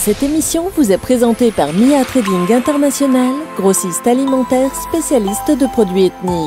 Cette émission vous est présentée par Mia Trading International, grossiste alimentaire spécialiste de produits ethniques.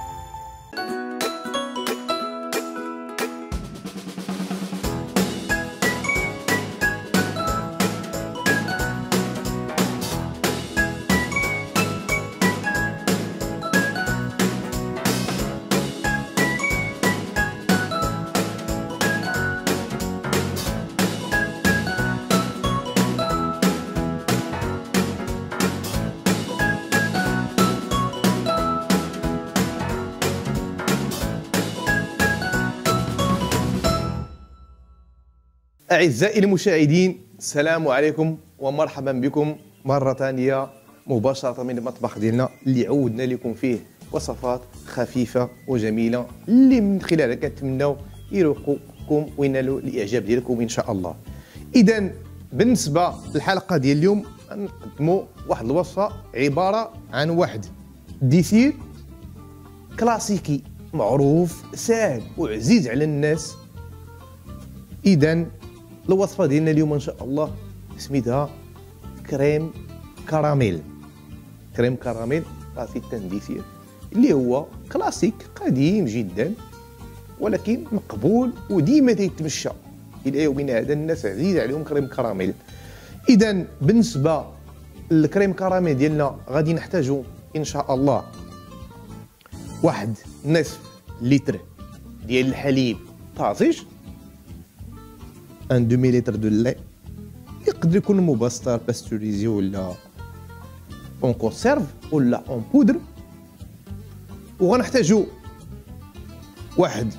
أعزائي المشاهدين، السلام عليكم ومرحبا بكم مرة ثانية مباشرة من المطبخ ديالنا اللي عودنا لكم فيه وصفات خفيفة وجميلة اللي من خلالها كنتمناو يروقوكم وينالوا الإعجاب ديالكم إن شاء الله. إذا بالنسبة للحلقة ديال اليوم غنقدموا واحد الوصفة عبارة عن واحد ديسير كلاسيكي معروف سهل وعزيز على الناس. إذا الوصفه ديالنا اليوم ان شاء الله سميتها كريم كراميل. كريم كراميل راسي التنديسير اللي هو كلاسيك قديم جدا ولكن مقبول وديما تيتمشى الى يومنا هذا. الناس عزيز عليهم كريم كراميل. اذا بالنسبه للكريم كراميل ديالنا غادي نحتاجو ان شاء الله واحد نصف لتر ديال الحليب طازج، ان دومي لتر دو لي يقدر يكون مبستر باستوريزي ولا اون كونسيرف ولا اون بودر. وغنحتاجو واحد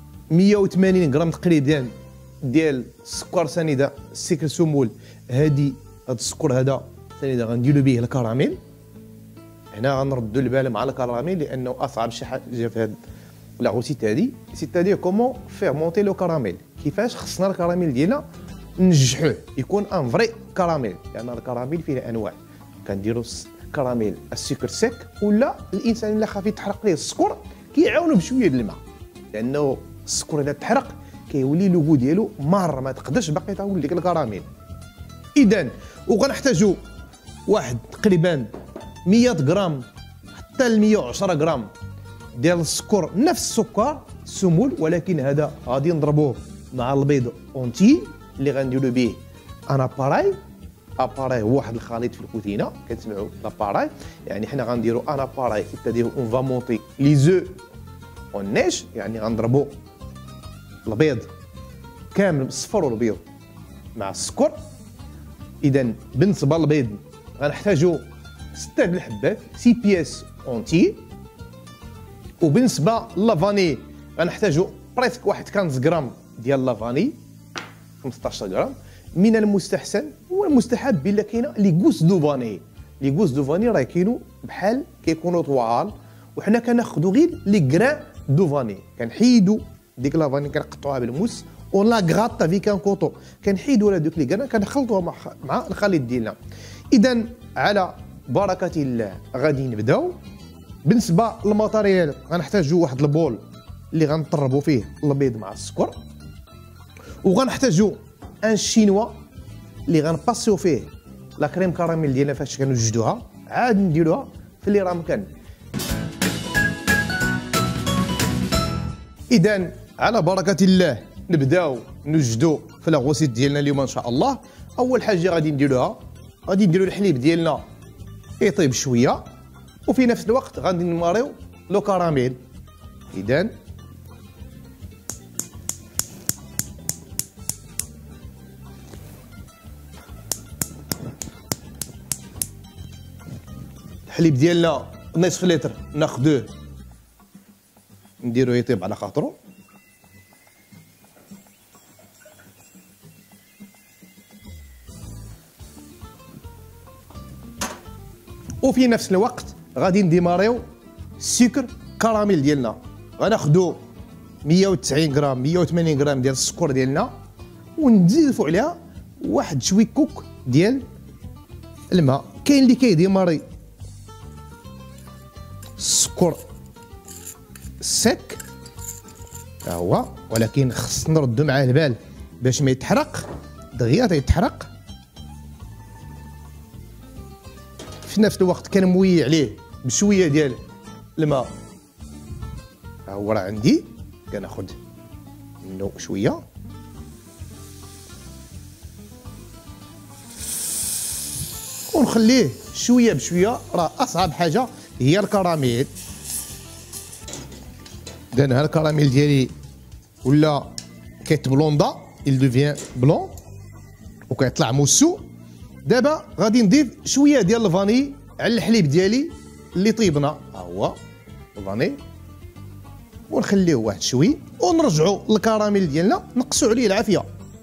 180 غرام تقريبا ديال السكر سنيده السكر سمول. هاد السكر هذا سنيده غنديرو به الكراميل. هنا غنردو البال مع الكراميل لانه اصعب شي حاجه في هاد لا غوسيت هادي سيتادير كومون فيغ مونتي لو كراميل. كيفاش خصنا الكراميل ديالنا ننجحوه يكون ان فري كراميل، لان الكراميل فيه انواع. كنديروا كراميل السكر سيك ولا الانسان الا خاف يتحرق ليه السكر كيعاونوا بشويه د الماء، لانه السكر اذا تحرق كيولي لوغو ديالو مار ما تقدرش باقي تاول ديك الكراميل. اذا وغنحتاجوا واحد تقريبا 100 غرام حتى ل 110 غرام ديال السكر، نفس السكر سمول، ولكن هذا غادي نضربوه مع البيض اونتي اللي غنديرو به ان اباراي. اباراي هو واحد الخليط في الكوتينه كتسمعوا لاباراي، يعني حنا غنديرو ان اباراي سيتادير اون فا مونتي لي زو اون نيش، يعني غنضربو البيض كامل الصفر والبيض مع السكر. اذا بالنسبه للبيض غنحتاجو 6 د الحبات 6 بياس اونتي. وبالنسبه لافاني غنحتاجو بريسك واحد 15 غرام ديال لافاني، 15 غرام. من المستحسن والمستحب الا كاينه لي غوس دو فاني. لي غوس دو فاني راه كاينو بحال كيكونوا طوال، وحنا كناخذوا غير لي غران دو فاني. كنحيدوا ديك لافاني كنقطعوها بالموس ولا غاطا في كان كوطو، كنحيدوا دوك لي غران كنخلطوها مع الخليط ديالنا. اذا على بركه الله غادي نبداو. بالنسبه للماتيريال غنحتاجو واحد البول اللي غنطربوا فيه البيض مع السكر، وغنحتاجو ان شينوا اللي غنباسيو فيه لا كريم كراميل ديالنا فاش كنوجدوها، عاد نديروها في اللي راه مكان. اذا على بركه الله نبداو نوجدو في لاغوسيت ديالنا اليوم ان شاء الله. اول حاجه غادي نديروها غادي نديرو الحليب ديالنا يطيب شويه، وفي نفس الوقت غادي نماريو لو كراميل. اذا الحليب ديالنا نصف لتر ناخذوه نديروه يطيب على خاطرو. وفي نفس الوقت غادي نديماريو السكر كراميل ديالنا. غناخذو 190 غرام 180 غرام ديال السكر ديالنا ونزيدو عليها واحد شوي كوك ديال الماء. كاين اللي كيديماري السكر سك هو، ولكن خص نردو معاه البال باش ما يتحرق دغيا تيتحرق. في نفس الوقت كنموي عليه بشويه ديال الماء. ها هو راه عندي، كناخذ منه شويه ونخليه شويه بشويه. راه اصعب حاجه هي الكراميل. دان ها الكراميل ديالي ولا كيتبلوندا، il devient بلون وكيطلع موسو. دابا غادي نضيف شويه ديال الفاني على الحليب ديالي اللي طيبنا. ها هو الفاني، ونخليه واحد شويه ونرجعوا للكراميل ديالنا نقصوا عليه العافيه.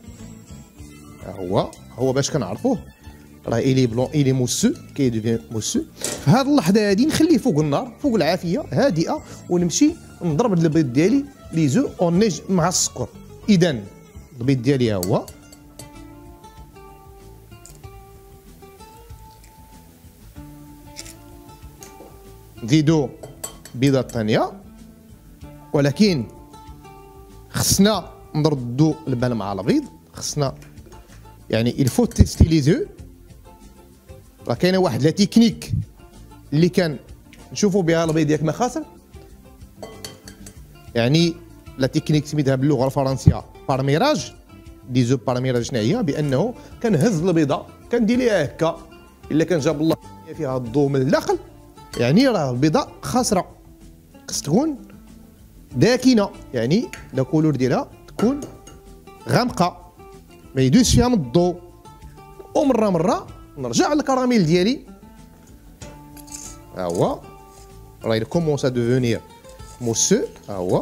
ها هو باش كنعرفوه راه إلي بلون إلي موسو، كيدوفيان موسو. في هاد اللحظه هادي نخليه فوق النار فوق العافيه هادئه، ونمشي نضرب البيض ديالي لي زو اونيج مع السكر. اذا البيض ديالي ها هو، نزيدو بيضه ثانيه، ولكن خصنا نردو البال مع البيض. خصنا يعني الفو تيستي لي زو. راه كاينه واحد لا تكنيك اللي كان نشوفوا بها البيض ياك ما خاسر، يعني لا تكنيك سميتها باللغه الفرنسيه بارميراج. دي زو بارميراج شنو هي؟ بانه كنهز البيضه كندير ليها هكا، الا كان جاب الله فيها الضوء من الداخل يعني راه البيضه خاسره. خص تكون داكنه، يعني لا كولور ديالها تكون غامقه ما يدوزش فيها من الضوء. ومره مره نرجع للكراميل ديالي. ها هو راه كومونس ا دوفونير موسو. ها هو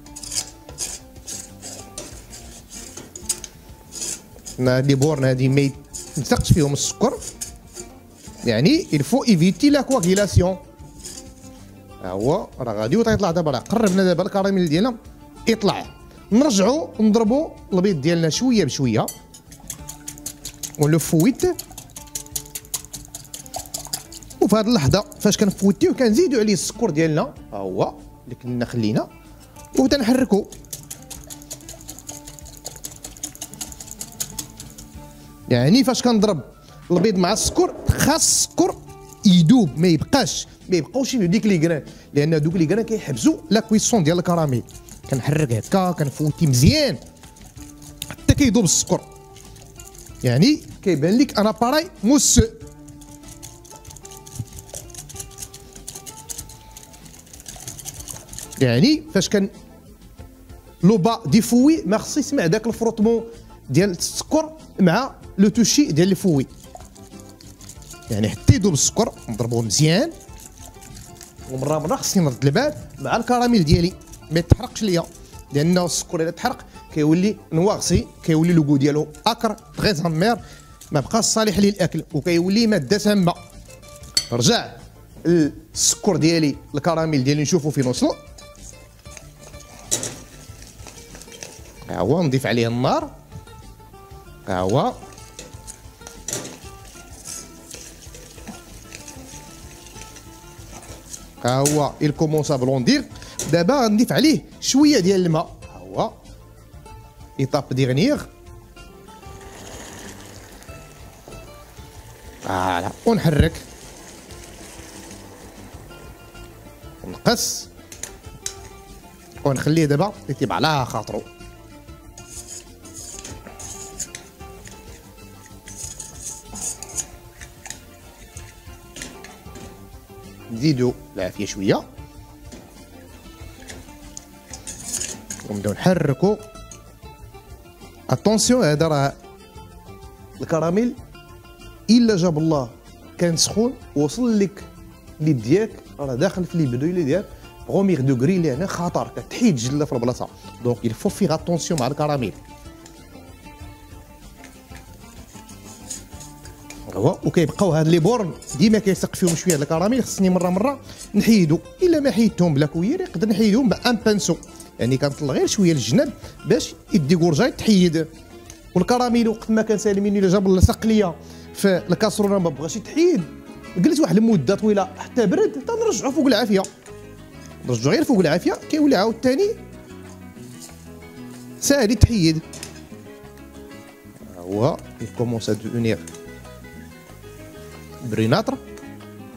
لي بورن هادي ما يتسقش فيهم السكر، يعني الفو ايفيتي لا كواغيلاسيون. ها هو راه غادي وتيطلع دابا، راه قربنا دابا الكراميل ديالنا يطلع. نرجعوا نضربوا البيض ديالنا شويه بشويه ولو فويت. وفي هذه اللحظه فاش كنفوتيو كنزيدو عليه السكر ديالنا. ها هو اللي كنا خلينا وتنحركو. يعني فاش كنضرب البيض مع السكر خاص السكر يدوب، ما يبقاوش ديك لي كران، لان دوك لي كران كيحبسوا لا كويسون ديال الكراميل. كنحرك هكا كنفوتي مزيان حتى كيدوب السكر، يعني كيبان لك انا باراي موس. يعني فاش كان لو با ديفوي ما خص يسمع داك الفروطمون ديال السكر مع لو توشي ديال الفوي، يعني حتى يذوب السكر نضربوه مزيان. ومره خصني نرد البال مع الكراميل ديالي ما يتحرقش ليا، لان السكر الا تحرق كيولي نواغسي، كيولي لوغو ديالو اكر تغي زامير، ما بقاش صالح للاكل وكيولي ماده سامه. رجع السكر ديالي الكراميل ديالي نشوفو فين وصل. ها هو نضيف عليه النار. ها هو il commence à بلوندير. دابا غنضيف عليه شويه ديال الماء. ها هو ايطاب ديغنيغ. فوالا ونحرك ونقص ونخليه دابا يطيب على خاطرو. نزيدو العافيه شويه ونبداو نحركو. اتونسيون هذا راه الكراميل الا جاب الله كان سخون وصل لك اليد ديالك راه داخل في لي بدويلي ديال بروميير دوغري اللي هنا خطر كتحيد جله في البلاصه. دونك يلفو فيغ اتونسيون مع الكراميل. هو وكيبقاو هاد لي بورن ديما كيسق فيهم شويه د الكراميل. خصني مره نحيدو، الا ما حيدتهم بلا كوير يقدر نحيدهم بان بانسو، يعني كنطلع غير شويه للجناب باش يدي كورجاي تحيد. والكراميل وقت ما كان سالميني الا جاب لصق ليا في الكاسرونه ما بغاش يتحيد، جلس واحد المده طويله حتى برد تنرجعو فوق العافيه. نرجعو غير فوق العافيه كيولي عاوتاني ساهل يتحيد. هو يكومونس ا دونير بريناتر.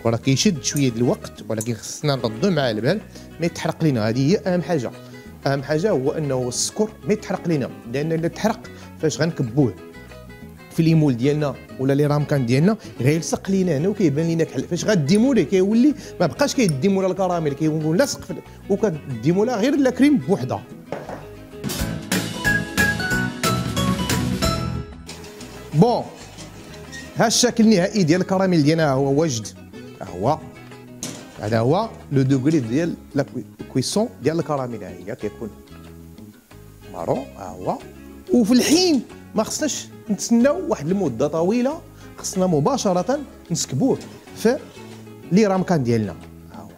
وراه كيشد شويه ديال الوقت، ولكن خصنا نردو مع البال ما يتحرق لينا. هذه هي اهم حاجه. اهم حاجه هو انه السكر ما يتحرق لينا، لان الا تحرق فاش غنكبوه في ليمول ديالنا ولا لي رامكان ديالنا غيلصق لينا هنا وكيبان لينا كحل. فاش غديمو ليه كيولي ما بقاش كيديمو لا الكراميل، كيكون لاصق وكديمو لا غير لا كريم بوحدها. بون ها الشكل النهائي ديال الكراميل ديالنا هو واجد. هو هذا هو لو دوغري ديال لا كويسون ديال الكراميل. ها هي كيكون مارون. ها هو. وفي الحين ما خصناش نتسناو واحد المده طويله، خصنا مباشره نسكبوه في لي رامكان ديالنا. ها هو.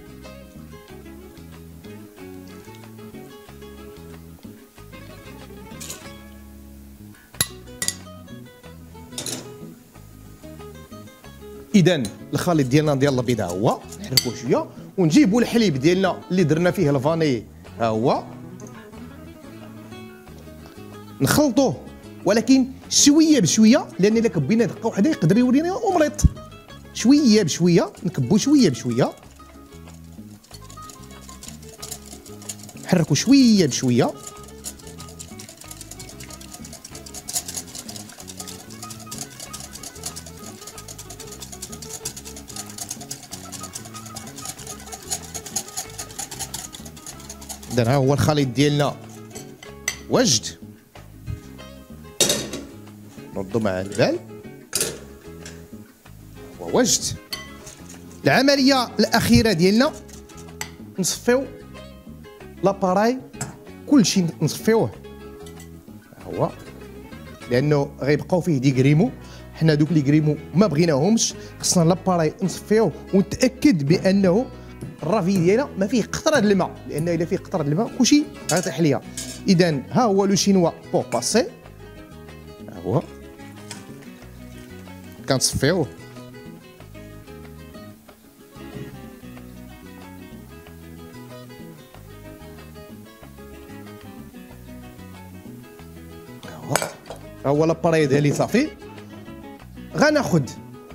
اذا الخليط ديالنا ديال البيض ها هو، نحركوه شويه ونجيبوا الحليب ديالنا اللي درنا فيه الفاني. ها هو نخلطوه، ولكن شويه بشويه، لان الا كبينا دقه واحده يقدر يورينا اومليط. شويه بشويه نكبو، شويه بشويه نحركو شويه بشويه. اذا ها هو الخليط ديالنا واجد. نردو مع البال وواجد. العمليه الاخيره ديالنا نصفيو لاباراي، كلشي نصفيوه. هو لانه غيبقاو فيه دي كريمو، حنا دوك لي كريمو ما بغيناهمش. خصنا لاباراي نصفيوه ونتاكد بانه الرافي ديالنا ما فيه قطره د الماء، لان الا فيه قطره د الماء كلشي غيطيح ليا. اذا ها هو لو شينوا بور باسي. ها هو كنصفيوه. ها هو لاباري ديالي صافي. غناخد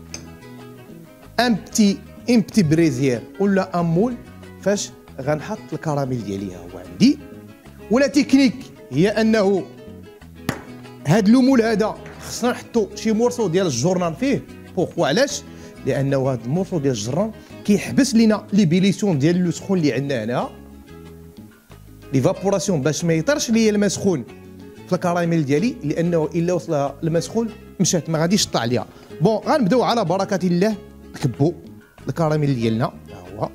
ان بتي بريزيير ولا ان مول فاش غنحط الكراميل ديالي. ها هو عندي. ولا تكنيك هي انه هاد لومول هذا خصنا نحطو شي مورسو ديال الجورنال فيه. بوغكوا علاش؟ لانه هاد المورسو ديال الجران كيحبس لينا لي بيليسيون ديال لو سخون اللي عندنا هنا، ليفابوراسيون، باش ما يطرش ليا الماء سخون في الكراميل ديالي، لانه الا وصل الماء سخون مشات ما غاديش تطلع ليا. بون غنبداو على بركه الله نكبو الكراميل ديالنا. ها هو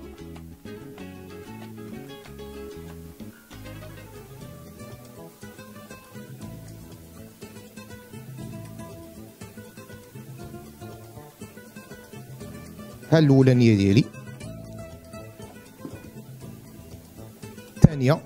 ها الاولانيه ديالي، الثانيه،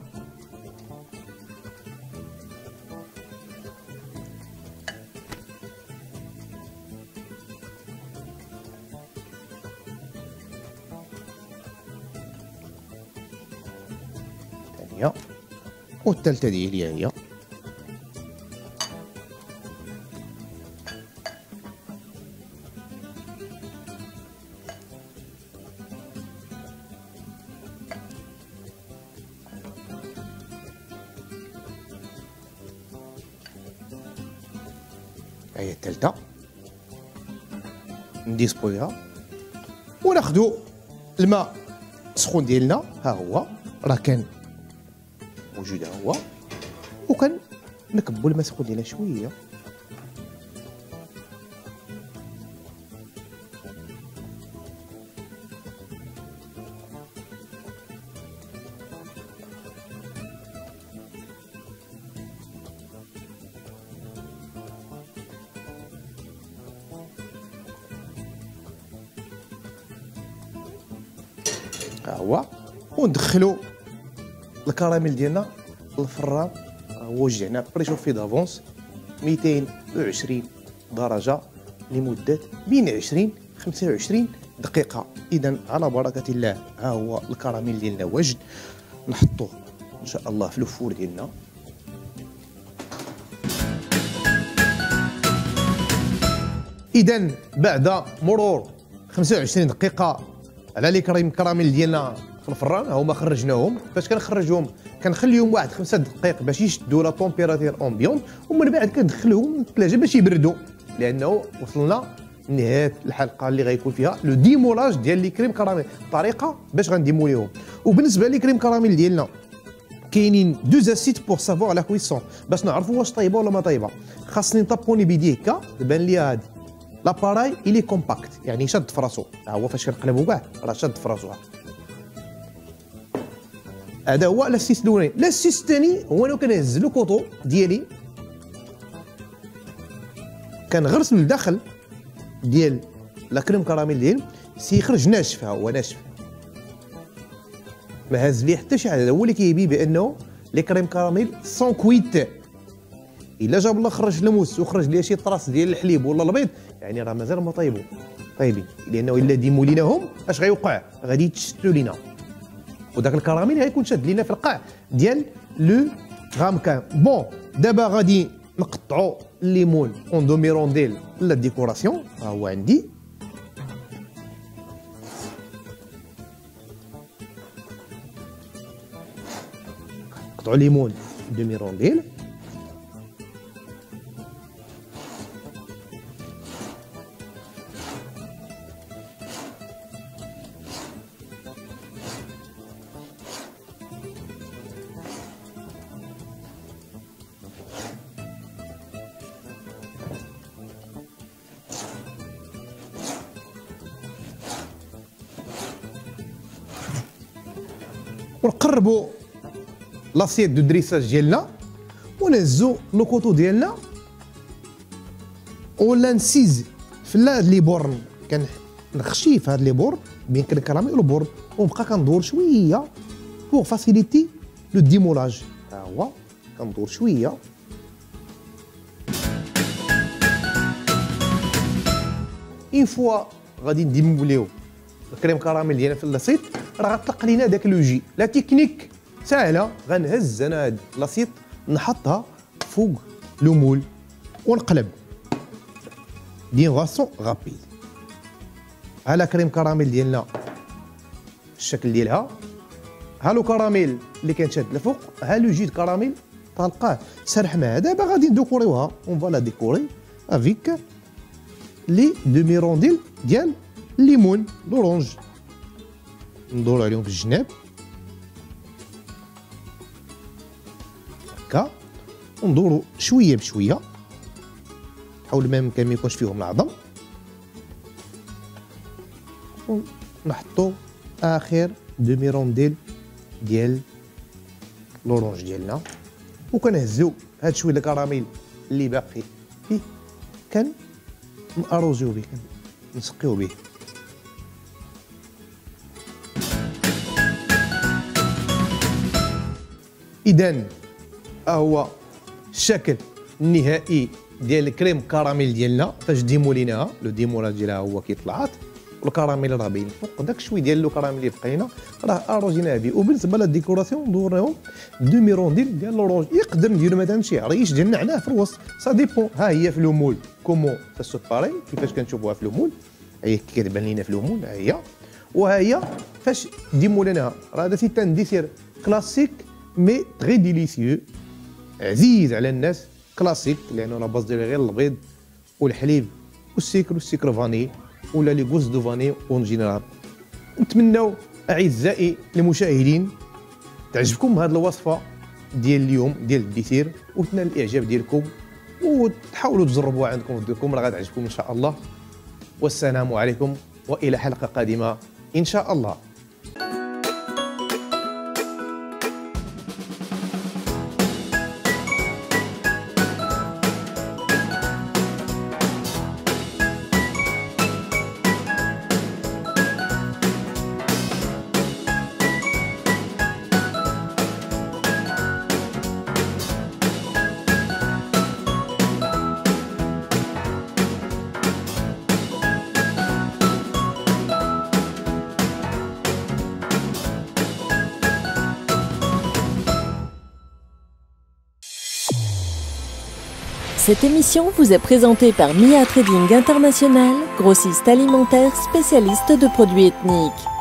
الثانيه، والثالثه ديالي ها هي. هي الثالثه نديسبويها وناخدو الماء السخون ديالنا. ها هو راه كان موجود. ها هو وكنكبو الماء السخون ديالنا شويه. ها هو وندخلو الكراميل ديالنا للفران. هو وجهنا بريشوفي دافونس 220 درجه لمده بين 20 25 دقيقه. اذا على بركه الله ها هو الكراميل ديالنا واجد. نحطوه ان شاء الله في الفور ديالنا. اذا بعد مرور 25 دقيقه على لي كريم كراميل ديالنا في الفران. هما خرجناهم. فاش كنخرجهم كنخليهم واحد 5 دقائق باش يشدوا لا طومبيراتير امبيون، ومن بعد كندخلهم الثلاجه باش يبردوا، لانه وصلنا نهايه الحلقه اللي غيكون فيها لو ديمولاج ديال لي كريم كراميل، الطريقه باش غنديموليهم. وبالنسبه لي كريم كراميل ديالنا كاينين دو زاسيت بور سافوار لا كويسون، باش نعرفوا واش طيبه ولا ما طيبه. خاصني نطابوني بيدي هكا تبان لي هادي لاباراي الي كومباكت، يعني شاد في راسو. هو فاش كنقلبو كاع راه شاد في راسو. هذا هو لاسيس الاولاني. لاسيس الثاني هو انا كنهز لو كوطو ديالي، كنغرسو للداخل ديال لا كريم كراميل ديالي سيخرج ناشف. ها هو ناشف، ما هز ليه حتى شي حاجه. هو اللي كيبين بانه لي كريم كراميل سون كويت. الا جاب الله خرج الموس وخرج ليه شي طراس ديال الحليب ولا البيض، يعني راه مازال ما طيبين، لانه الا ديموليناهم اش غيوقع؟ غادي يتشتلوا لينا، وداك الكراميل غيكون شاد لينا في القاع ديال لو غامكان. بون دابا غادي نقطعوا الليمون اون دومي رونديل لا ديكوراسيون. ها هو عندي نقطعوا ليمون دومي رونديل. ونقربوا لاسيت دو دريساج ديالنا، ونهزو لو كوطو ديالنا ولا نسيز في هاد لي بورن. كنخشي في هاد لي بورن بين الكراميل والبورن، ونبقى كندور شويه بوغ فاسيليتي لو ديمولاج. ها هو كندور شويه. اون فوا غادي نديموليو الكريم كراميل ديالنا في لاصيط، راه غطلق لينا داك لوجي. لا تكنيك ساهله، غنهز انا هاد لاصيط نحطها فوق لو مول ونقلب دين غاسون غابيد. ها لا كريم كراميل ديالنا الشكل ديالها، ها لو كراميل اللي كان شاد لفوق، ها لو جي كراميل طالقاه سرح معاه. دابا غادي نديكوريوها، اون فوالا ديكوري افيك لي دومي رونديل ديال الليمون لورونج. ندور عليهم في الجناب هكا، وندورو شويه بشويه، حاول ما يمكن ما يكونش فيهم العظم، ونحطو اخر دومي رونديل ديال لورونج ديالنا، وكنهزو هاد شويه الكراميل اللي باقي فيه ناروزيو به، نسقيو به. إذن هو الشكل النهائي ديال الكريم كراميل ديالنا فاش ديموليناها. لو ديمولاج ديالها هو كي طلعت، والكراميل راه باين فوق. داك شويه ديال لو كراميل اللي بقينا راه اروجيناه به. وبالنسبه للديكوراسيون دورناهم دومي رونديل ديال لورونج. يقدر نديرو مثلا شي عريش ديال النعناع في الوسط، سا ديبون. ها هي في لو مول كومون سا سو باري، كيفاش كنشوفوها في لو مول. هي كتبان لينا في لو مول، ها هي. وها هي فاش ديموليناها. راه هذا سي ان ديسير كلاسيك مي تري ديليسيو، عزيز على الناس، كلاسيك، لانه لا باز ديالو غير البيض والحليب والسكر فاني ولا لي غوز دو فاني اون جينيرال. نتمناو اعزائي المشاهدين تعجبكم هذه الوصفه ديال اليوم ديال الديسير، وتنال الاعجاب ديالكم، وتحاولوا تجربوها عندكم في ديركم، راه غتعجبكم ان شاء الله. والسلام عليكم والى حلقه قادمه ان شاء الله. Cette émission vous est présentée par Mia Trading International, grossiste alimentaire spécialiste de produits ethniques.